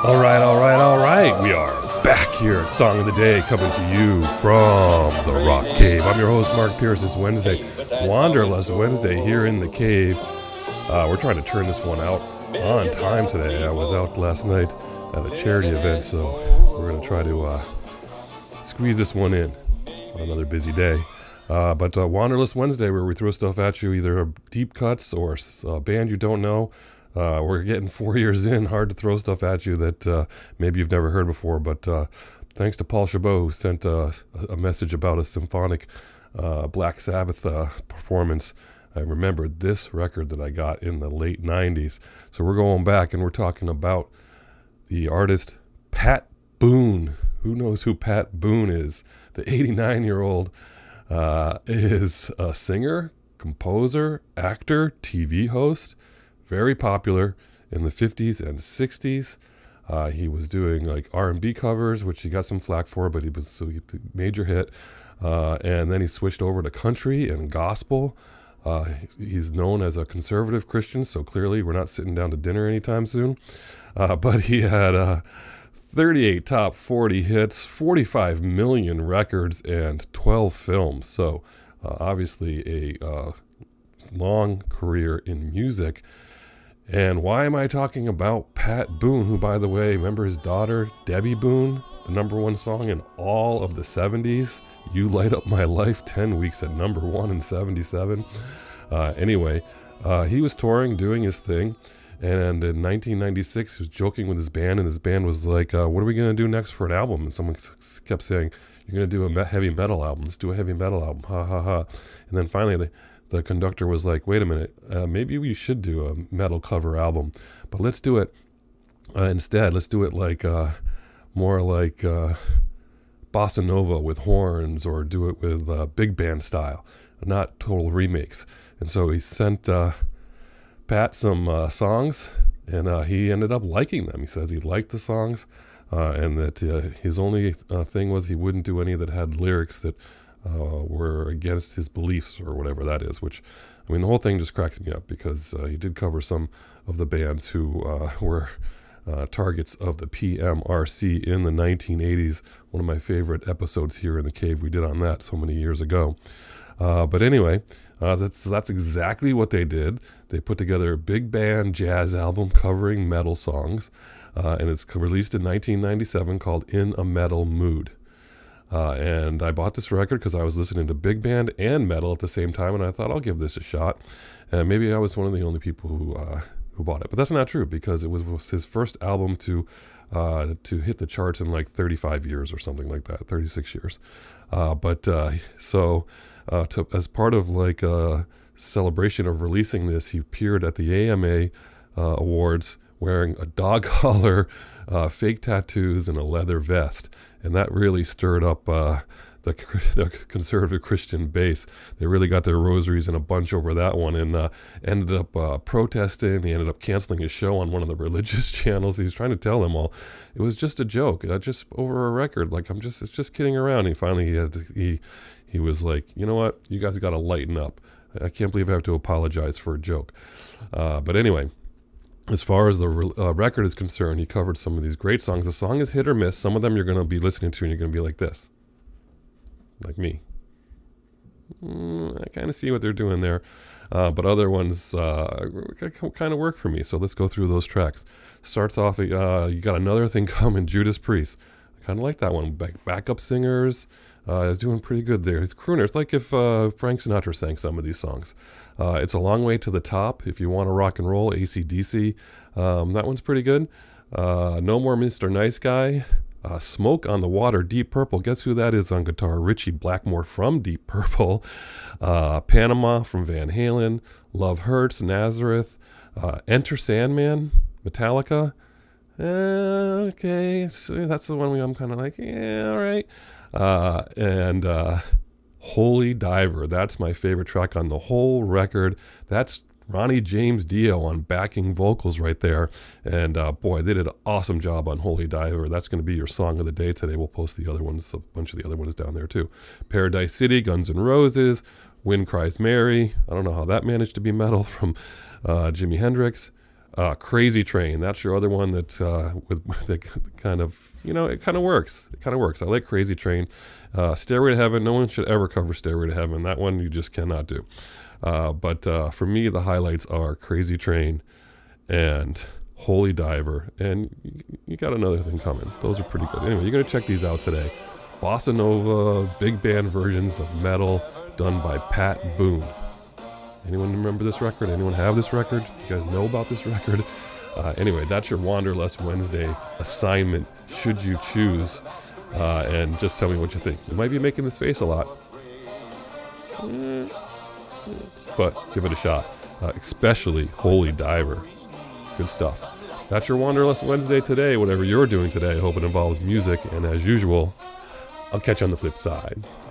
All right. We are back here at Song of the Day, coming to you from the Rock Cave. I'm your host, Mark Pierce. It's Wednesday, Wanderlust Wednesday here in the cave. We're trying to turn this one out on time today. I was out last night at a charity event, so we're going to try to squeeze this one in on another busy day. But Wanderlust Wednesday, where we throw stuff at you, either deep cuts or a band you don't know. We're getting 4 years in, hard to throw stuff at you that maybe you've never heard before, but thanks to Paul Chabot, who sent a message about a symphonic Black Sabbath performance. I remembered this record that I got in the late 90s. So we're going back and we're talking about the artist Pat Boone. Who knows who Pat Boone is? The 89-year-old is a singer, composer, actor, TV host. Very popular in the 50s and 60s. He was doing like R&B covers, which he got some flack for, but he was a major hit. And then he switched over to country and gospel. He's known as a conservative Christian, so clearly we're not sitting down to dinner anytime soon. But he had 38 top 40 hits, 45 million records, and 12 films. So obviously a long career in music. And why am I talking about Pat Boone, who, by the way, remember his daughter, Debbie Boone, the #1 song in all of the 70s? You Light Up My Life, 10 weeks at #1 in 77. Anyway, he was touring, doing his thing. And in 1996, he was joking with his band, and his band was like, what are we going to do next for an album? And someone kept saying, you're going to do a heavy metal album. Let's do a heavy metal album. Ha, ha, ha. And then finally, the conductor was like, wait a minute, maybe we should do a metal cover album, but let's do it instead. Let's do it like more like Bossa Nova with horns, or do it with big band style, not total remakes. And so he sent Pat some songs, and he ended up liking them. He says he liked the songs, and that his only thing was he wouldn't do any that had lyrics that were against his beliefs, or whatever that is, which, I mean, the whole thing just cracks me up, because he did cover some of the bands who were targets of the PMRC in the 1980s. One of my favorite episodes here in the cave, we did on that so many years ago. But anyway, that's exactly what they did. They put together a big band jazz album covering metal songs, and it's released in 1997, called In a Metal Mood. And I bought this record because I was listening to big band and metal at the same time, and I thought, I'll give this a shot. And maybe I was one of the only people who bought it, but that's not true, because it was his first album to hit the charts in like 35 years or something like that, 36 years. As part of like a celebration of releasing this, he appeared at the AMA Awards wearing a dog collar, fake tattoos, and a leather vest. And that really stirred up the conservative Christian base. They really got their rosaries in a bunch over that one, and ended up protesting. He ended up canceling his show on one of the religious channels. He was trying to tell them all it was just a joke, just over a record. Like, it's just kidding around. And finally, he was like, you know what? You guys got to lighten up. I can't believe I have to apologize for a joke. But anyway, as far as the record is concerned, he covered some of these great songs. The song is hit or miss. Some of them you're going to be listening to and you're going to be like this. Like me. I kind of see what they're doing there. But other ones kind of work for me. So let's go through those tracks. Starts off, you got Another Thing Coming, Judas Priest. I kind of like that one. Backup singers. Is doing pretty good there. He's a crooner. It's like if Frank Sinatra sang some of these songs. It's A Long Way to the Top. If you want to rock and roll, AC/DC. That one's pretty good. No More Mr. Nice Guy. Smoke on the Water, Deep Purple. Guess who that is on guitar? Ritchie Blackmore from Deep Purple. Panama from Van Halen. Love Hurts, Nazareth. Enter Sandman, Metallica. Okay, so that's the one I'm kind of like, yeah, all right. And Holy Diver. That's my favorite track on the whole record. That's Ronnie James Dio on backing vocals right there. And boy, they did an awesome job on Holy Diver. That's going to be your song of the day today. We'll post the other ones, a bunch of the other ones down there too. Paradise City, Guns N' Roses, Wind Cries Mary. I don't know how that managed to be metal, from Jimi Hendrix. Crazy Train, that's your other one that with the kind of, you know, it kind of works. It kind of works. I like Crazy Train. Stairway to Heaven, no one should ever cover Stairway to Heaven. That one you just cannot do. But for me, the highlights are Crazy Train and Holy Diver. And you got another thing coming. Those are pretty good. Anyway, you're going to check these out today. Bossa Nova, big band versions of metal done by Pat Boone. Anyone remember this record? Anyone have this record? You guys know about this record? Anyway, that's your Wanderlust Wednesday assignment, should you choose. And just tell me what you think. You might be making this face a lot, but give it a shot. Especially Holy Diver. Good stuff. That's your Wanderlust Wednesday today. Whatever you're doing today, I hope it involves music. And as usual, I'll catch you on the flip side.